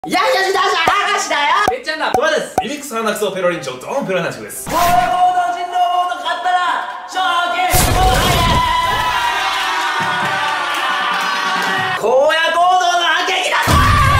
やいやしだしゃたかしだよ。 てっちゃんだ、トマです。 リミックス鼻くそペロリンチョドンペロナチコです。 これ行動人狼モード勝ったら賞金荒野行動の反撃だぞ。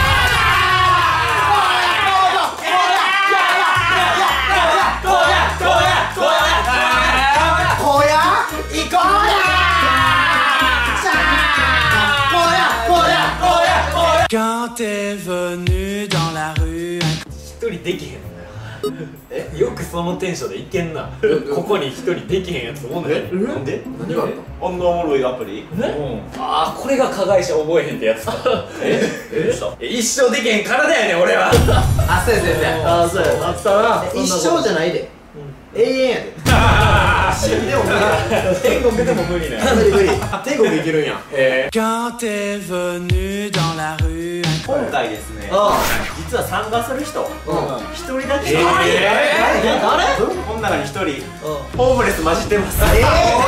Quand t'es venu dans la rue 一人できへんな。よくそのテンションでいけんな。ここに一人できへんやつおんねん。なんで？ 何があったの？あんなおもろいアプリ？ ああ、これが加害者覚えへんってやつか。一生できへん体やねん俺は。 あ、そうやそうや。 あ、そうや。あったな。 一生じゃないで。永遠やで。死んでも無理。 天国でも無理ね。 無理無理。天国行けるんや。 Quand t'es venu dans la rue 今回ですね、実は参加する人一人だけ誰？ この中に一人ホームレス混じってます。 誰？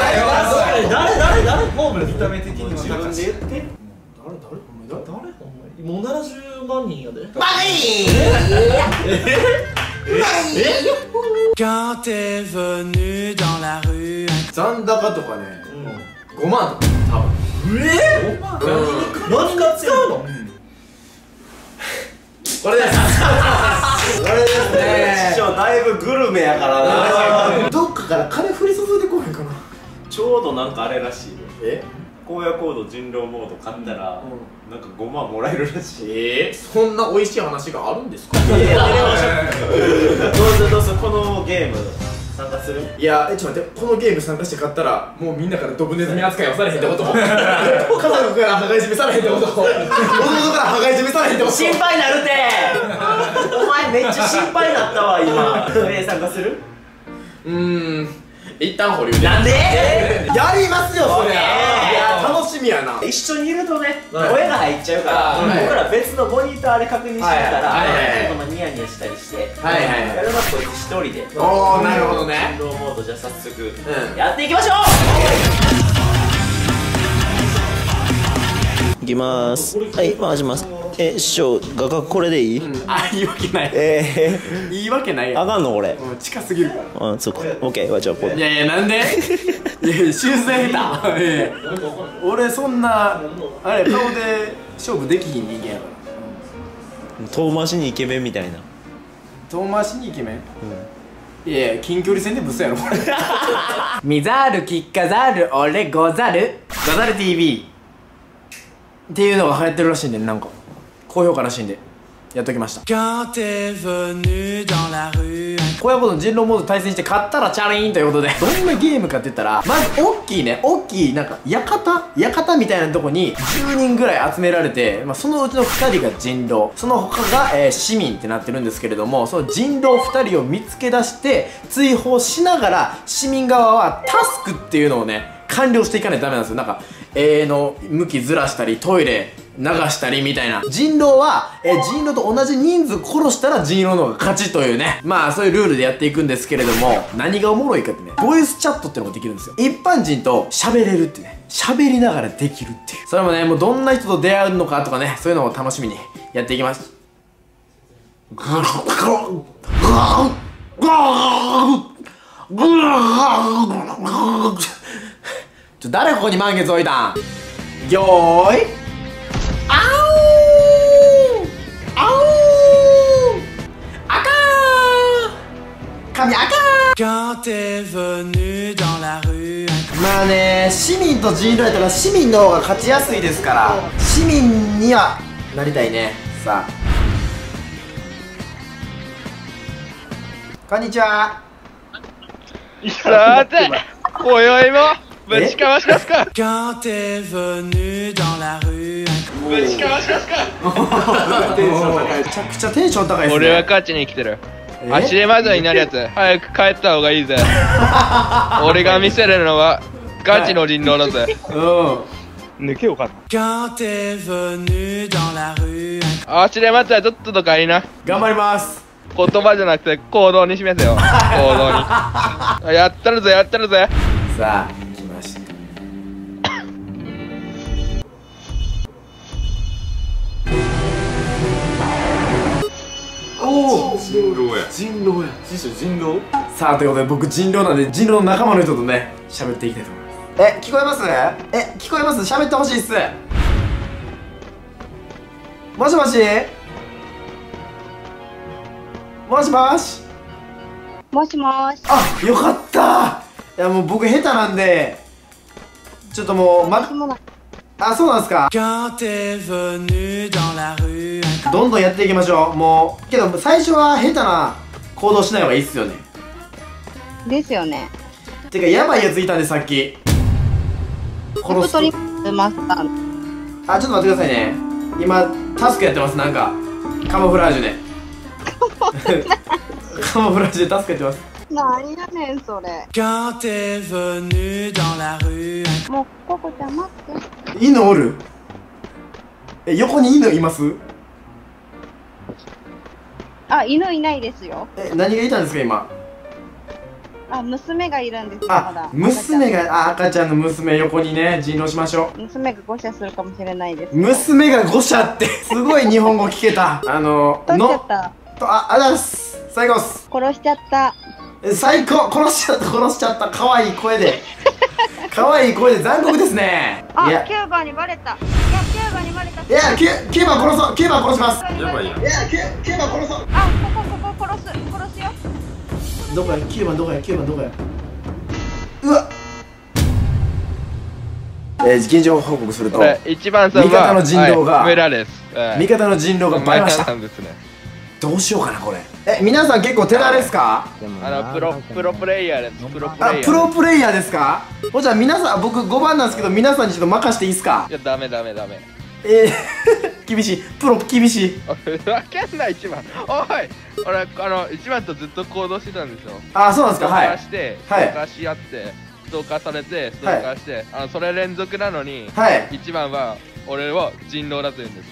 ホームレス見た目的に自分で言って。 もう70万人やで。 マニー。 Quand t'es venu dans la rue 残高とかね、5万とか多分。 何が使うの？ これです。これですね。 師匠だいぶグルメやからな。 どっかから金降り注いでこへんかな。 ちょうどなんかあれらしいよ。 え？ 荒野行動人狼モード買ったらなんか5万もらえるらしい。 そんな美味しい話があるんですか？ どうぞこのゲーム参加する？ いや、ちょっと待って、このゲーム参加して買ったらもうみんなからドブネズミ扱いはされへんってこと？家族から羽交い締めされへんってこと？弟から羽交い締めされへんってこと？ 心配なるて。お前めっちゃ心配になったわ今。参加する？ 一旦保留で。 なんで？ やりますよ、そりゃ。いや、楽しみやな。 一緒にいるとね、声が入っちゃうから僕ら別のモニターで確認してたらちょっとニヤニヤしたりしてやるのはこいつ一人で。 おー、なるほどね。 人狼モードじゃあ早速やっていきましょう。いきまーす。はい、回します。師匠、画角これでいい？ あ、いいわけない。いいわけないやん。 あかんの俺。 近すぎるから。 うん、そうか。オッケー、じゃあこれ。 いやいや、なんで？いや、修正下手。俺そんなあれ顔で勝負できひん人間やから。 遠回しにイケメンみたいな。 遠回しにイケメン？いやいや、近距離戦でブスやろこれ。見ざる聞かざる俺ござる TV っていうのが流行ってるらしいんで、なんか高評価らしいんでやっときました。 Quand t'es venu dans la rue こういうこと人狼モード対戦して勝ったらチャリーンということで、どんなゲームかって言ったら、まず大きいなんか館みたいなとこに10人ぐらい集められて、そのうちの2人が人狼、その他が、市民ってなってるんですけれども、その人狼2人を見つけ出して追放しながら市民側はタスクっていうのをね完了していかないとダメなんですよ。なんかの向きずらしたりトイレ流したりみたいな。人狼は、人狼と同じ人数殺したら人狼の方が勝ちというね、そういうルールでやっていくんですけれども、何がおもろいかってね、ボイスチャットってのができるんですよ。一般人と喋れるってね、喋りながらできるっていう。それもね、もうどんな人と出会うのかとかね、そういうのを楽しみにやっていきます。誰ここに満月置いたん？よーい、あおーあおーあかー神あかー。 Quand t'es venu dans la rue 市民と人狼やったら市民の方が勝ちやすいですから、市民にはなりたいね。さあ、こんにちは。 さて、今宵もぶちかましますか。 Quand t'es venu dans la rue ぶちかましますか。 めちゃくちゃテンション高いですね。 俺は勝ちに来てる。足手まといになるやつ早く帰った方がいいぜ。俺が見せるのはガチの人狼だぜ。抜けようかな。 Quand t'es venu dans la rue 足手まといはとっとと帰りな。 頑張ります。 言葉じゃなくて行動に示せよ。行動に。やったるぜやったるぜ。 さあ、来ました。 狼や。 人狼や。 師匠人狼？ さあということで僕人狼なんで人狼の仲間の人とね喋っていきたいと思います。聞こえます？聞こえます？喋ってほしいっす。もしもしもしもし。 もしもし。 あ、よかった。いやもう僕下手なんでちょっともうあ、そうなんですか。どんどんやっていきましょう。もうけど最初は下手な行動しない方がいいっすよね。 ですよね。 てかやばいやついたんでさっき殺すと。あ、ちょっと待ってくださいね。今タスクやってます。なんかカモフラージュでカモフラージュでタスクやってます。 何やねんそれ。もうココちゃん待って。 犬おる？横に犬います？ あ、犬いないですよ。 何がいたんですか今？ あ、娘がいるんですよ。 あ、娘が、赤ちゃんの娘横にね人狼しましょう。 娘が誤射するかもしれないです。 娘が誤射ってすごい日本語聞けた。 取っちゃった。 あざっす。最高っす。 殺しちゃった。 最高。殺しちゃった。可愛い声で可愛い声で残酷ですね。 あ、キューバにバレた。キューバにバレた。 いや、キューバ殺そう。キューバ殺します。 やばいやん。 いや、キューバ殺そう。 あ、ここ殺すよ。 どこや、9番どこや。うわっ、現状報告すると 1番さんは味方の人狼が村です。 味方の人狼がバレました。 ですね。 どうしようかなこれ。皆さん結構手慣れですか？ プロプレイヤーです。プロプレイヤーですか？じゃあ皆さん、僕5番なんですけど皆さんにちょっと任していいですか？ いや、ダメ。 厳しい。プロ厳しい。 わかんない1番。おい、俺1番とずっと行動してたんですよ。 あ、そうなんですか。はい。 ストーカーし合って、ストーカーされて、ストーカーして、それ連続なのに、1番は俺を人狼だと言うんです。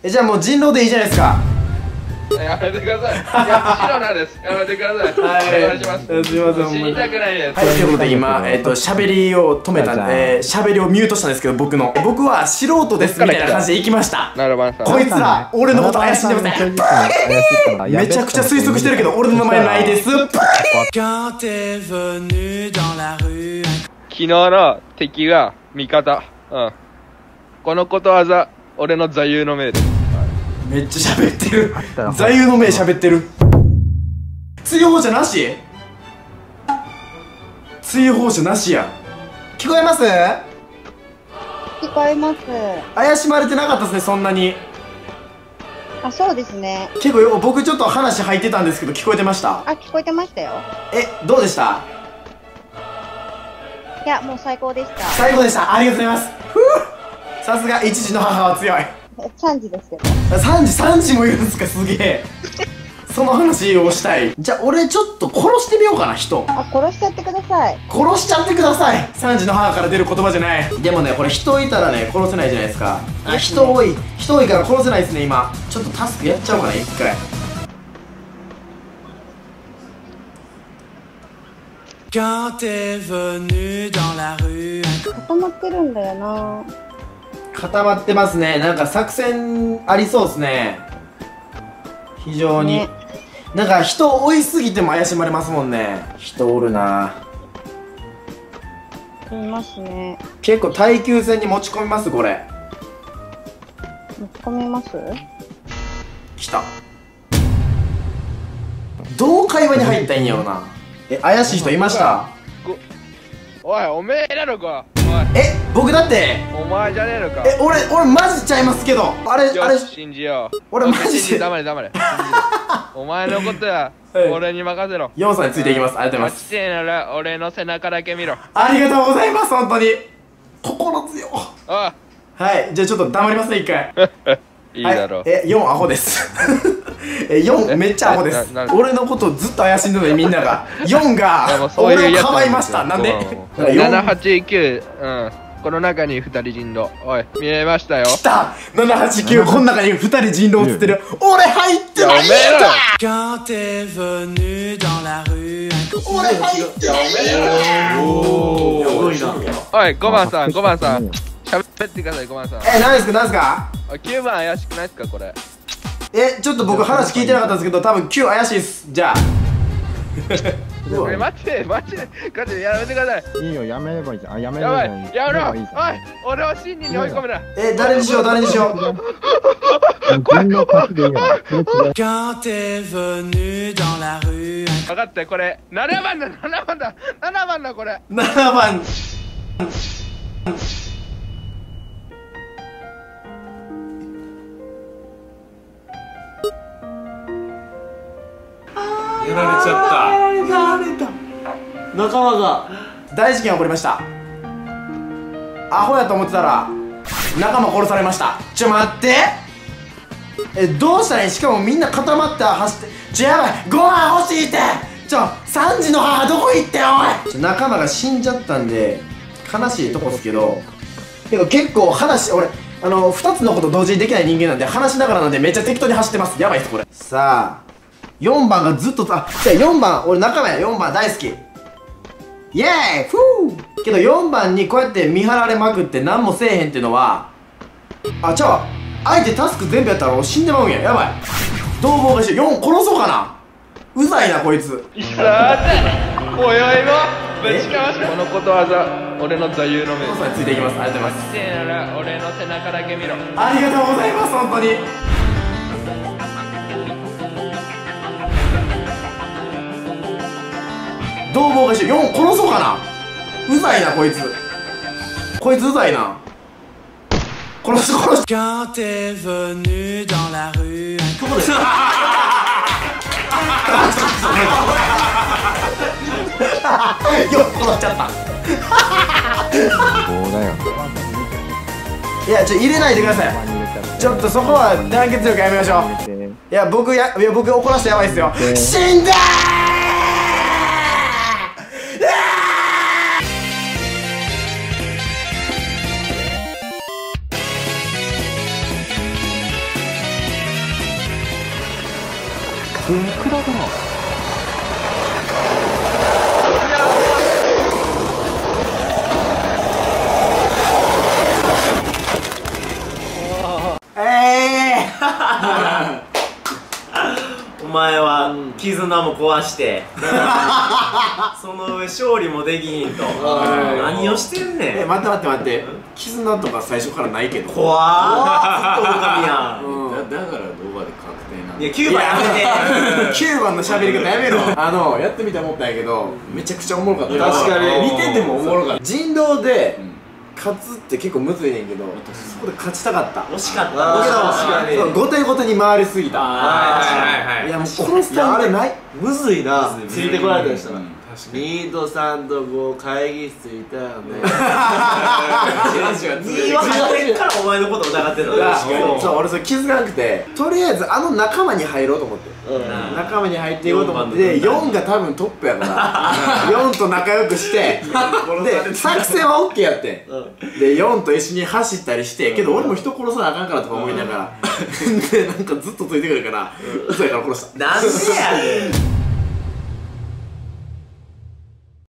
じゃあもう人狼でいいじゃないですか。 やめてください。白なんです。やめてください。お願いします。 すみません。 死にたくないです。 はい、ということで今喋りを止めた喋りをミュートしたんですけど、僕は素人ですみたいな感じで行きました。こいつら俺のこと怪しんでません。めちゃくちゃ推測してるけど俺の名前ないです。 昨日の敵は味方。このことわざ俺の座右の銘です。 めっちゃ喋ってる。座右の銘喋ってる。追放者なし？追放者なしや。聞こえます？ 聞こえます。 怪しまれてなかったですね、そんなに。 あ、そうですね。 結構僕ちょっと話入ってたんですけど聞こえてました？ あ、聞こえてましたよ。 どうでした？ いや、もう最高でした。 最高でした。ありがとうございます。さすが一児の母は強い。 3時ですけど。 3時もいるんですか？すげえ。その話をしたい。じゃあ俺ちょっと殺してみようかな、人。 あ、殺しちゃってください。 殺しちゃってください。3時の母から出る言葉じゃない。でもね、これ人いたらね殺せないじゃないですか。人多いから殺せないですね。今ちょっとタスクやっちゃおうかな、一回。 固まってるんだよな。 固まってますね。なんか作戦ありそうですね。非常に、ね、なんか人追いすぎても怪しまれますもんね。人おるな。 いますね。 結構耐久戦に持ち込みます。これ持ち込みます？ 来た。どう会話に入ったらいいんやろな。怪しい人いました？ おい、おめえなのか。 僕だって。 お前じゃねえのか。 俺マジちゃいますけど。あれ信じよう。 俺マジで黙れお前のことは俺に任せろ。 ヨンさんについていきます。ありがとうございます。 落ちてえなら俺の背中だけ見ろ。 ありがとうございます。本当に心強。はい、じゃあちょっと黙りますね、一回。 いいだろう。 4アホです。4めっちゃアホです。俺のことずっと怪しんでるのにみんなが4が俺をかばいました。なんで 789、この中に2人人狼。おい、見えましたよ。 来た。789、この中に2人人狼っつってる。俺入ってないんだ。俺入ってないんだ。おい、5番さん喋ってください。5番さん。 何ですか？ 9番怪しくないですか？これちょっと僕話聞いてなかったんですけど、多分 Q 怪しいっす。じゃあ待ってガチやめてください。 いいよ、やめればいいじゃん。やめればいい。 やめろ。おい、俺を真に追い込むな。 誰にしよう誰にしよう。 人の勝ちでいいよ。 Quand t'es venu dans la rue. 分かった、これ7番だこれ。 7番。 やられちゃった仲間が大事件起こりました。アホやと思ってたら仲間殺されました。待って、どうしたらいい。しかもみんな固まって走って、やばい、ご飯欲しいって。3時の母どこ行っておい。仲間が死んじゃったんで悲しいとこですけど、けど結構俺2つのこと同時にできない人間なんで、話しながらなんでめっちゃ適当に走ってます。やばいっすこれ。さあ4番がずっと4番俺仲間や。4番大好き、イエーイフー。けど4番にこうやって見張られまくって何もせえへんっていうのは、相手タスク全部やったら俺死んでまうんや。やばい、逃亡がして4殺そうかな。うざいなこいつ。 さておいおいもぶちかわしこのことわざ、俺の座右の銘。 お父さんについていきます。ありがとうございます。 せやなら俺の背中だけ見ろ。 ありがとうございます本当に。逃亡がして4殺そうかな。うざいなこいつうざいな。殺して Quand t'es venu dans la rue. ここでよっ殺しちゃった。 棒だよ。 いや入れないでください。ちょっとそこは団結力やめましょう。いや僕怒らせてやばいっすよ。死んだお前は絆も壊してその上勝利もできひんと何をしてんねん。 待って絆とか最初からないけど。 怖ー、ずっと狼やん。 だから動画で確定なんいや9番やめて。 9番の喋り方やめろ。やってみて思ったんやけどめちゃくちゃおもろかった。 確かに見ててもおもろかった。人狼で勝つって結構むずいねんけど、そこで勝ちたかった。 惜しかった。 後手後手に回りすぎた。いやもう殺すタイミングない。 むずいな。ついてこられたりしたらニートさんとこう会議室いたよね。 言い訳してからお前のこと疑ってるの。 そう、俺それ気づかなくて、とりあえず仲間に入ろうと思って、仲間に入っていこうと思って、4が多分トップやから4と仲良くして、で作戦は OK やってんで4と一緒に走ったりして、けど俺も人殺さなあかんからとか思いながらでなんかずっとついてくるから嘘やから殺した。 なんでやねん。